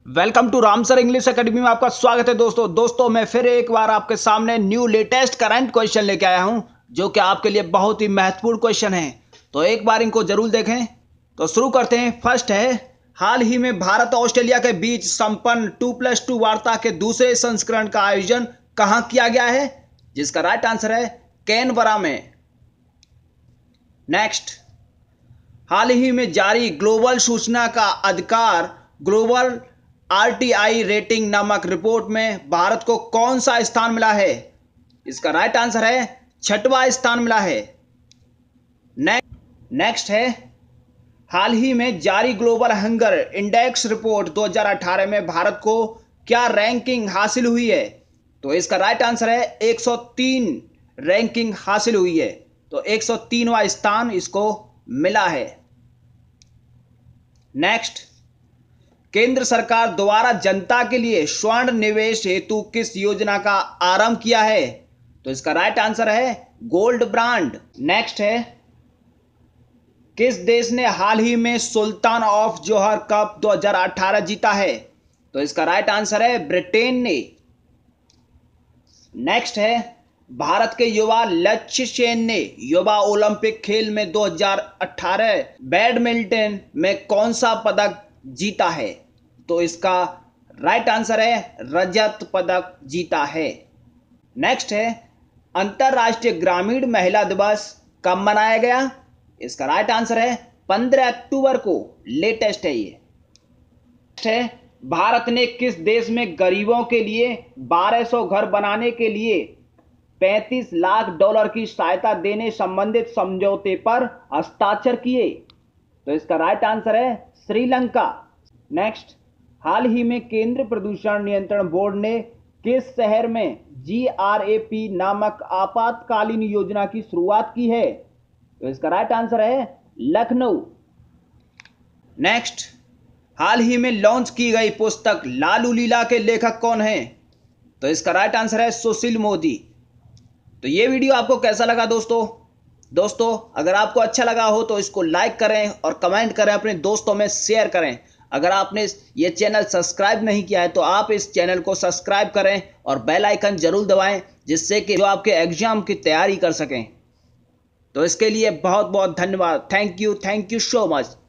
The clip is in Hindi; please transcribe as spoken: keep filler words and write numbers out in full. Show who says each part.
Speaker 1: Welcome to Ram sir English academy में आपका स्वागत है दोस्तों दोस्तों मैं फिर एक बार आपके सामने न्यू लेटेस्ट करंट क्वेश्चन लेके आया हूं जो कि आपके लिए बहुत ही महत्वपूर्ण क्वेश्चन है। तो एक बार इनको जरूर देखें। तो शुरू करते हैं। फर्स्ट है, हाल ही में भारत और ऑस्ट्रेलिया के बीच संपन्न टू प्लस टू वार्ता के दूसरे संस्करण का आयोजन कहां किया गया है? जिसका राइट आंसर है कैनबरा में। नेक्स्ट, हाल ही में जारी ग्लोबल सूचना का अधिकार ग्लोबल आरटीआई रेटिंग नामक रिपोर्ट में भारत को कौन सा स्थान मिला है? इसका राइट आंसर है छठवां स्थान मिला है। नेक्स्ट है, हाल ही में जारी ग्लोबल हंगर इंडेक्स रिपोर्ट दो हज़ार अठारह में भारत को क्या रैंकिंग हासिल हुई है? तो इसका राइट आंसर है एक सौ तीन रैंकिंग हासिल हुई है। तो एक सौ तीनवां स्थान इसको मिला है। नेक्स्ट, केंद्र सरकार द्वारा जनता के लिए स्वर्ण निवेश हेतु किस योजना का आरंभ किया है? तो इसका राइट आंसर है गोल्ड ब्रांड। नेक्स्ट है, किस देश ने हाल ही में सुल्तान ऑफ जोहर कप दो हज़ार अठारह जीता है? तो इसका राइट आंसर है ब्रिटेन ने। नेक्स्ट है, भारत के युवा लक्ष्य सेन ने युवा ओलंपिक खेल में दो हज़ार अठारह बैडमिंटन में कौन सा पदक जीता है? तो इसका राइट आंसर है रजत पदक जीता है। नेक्स्ट है, अंतरराष्ट्रीय ग्रामीण महिला दिवस कब मनाया गया? इसका राइट आंसर है पंद्रह अक्टूबर को। लेटेस्ट है ये। नेक्स्ट है, भारत ने किस देश में गरीबों के लिए बारह सौ घर बनाने के लिए पैंतीस लाख डॉलर की सहायता देने संबंधित समझौते पर हस्ताक्षर किए? तो इसका राइट आंसर है श्रीलंका। नेक्स्ट, हाल ही में केंद्रीय प्रदूषण नियंत्रण बोर्ड ने किस शहर में जी आर ए पी नामक आपातकालीन योजना की शुरुआत की है? तो इसका राइट आंसर है लखनऊ। नेक्स्ट, हाल ही में लॉन्च की गई पुस्तक लालू लीला के लेखक कौन हैं? तो इसका राइट आंसर है सुशील मोदी। तो ये वीडियो आपको कैसा लगा दोस्तों? दोस्तों अगर आपको अच्छा लगा हो तो इसको लाइक करें और कमेंट करें, अपने दोस्तों में शेयर करें। अगर आपने ये चैनल सब्सक्राइब नहीं किया है तो आप इस चैनल को सब्सक्राइब करें और बेल आइकन जरूर दबाएं, जिससे कि जो आपके एग्जाम की तैयारी कर सकें। तो इसके लिए बहुत बहुत धन्यवाद। Thank you thank you so much.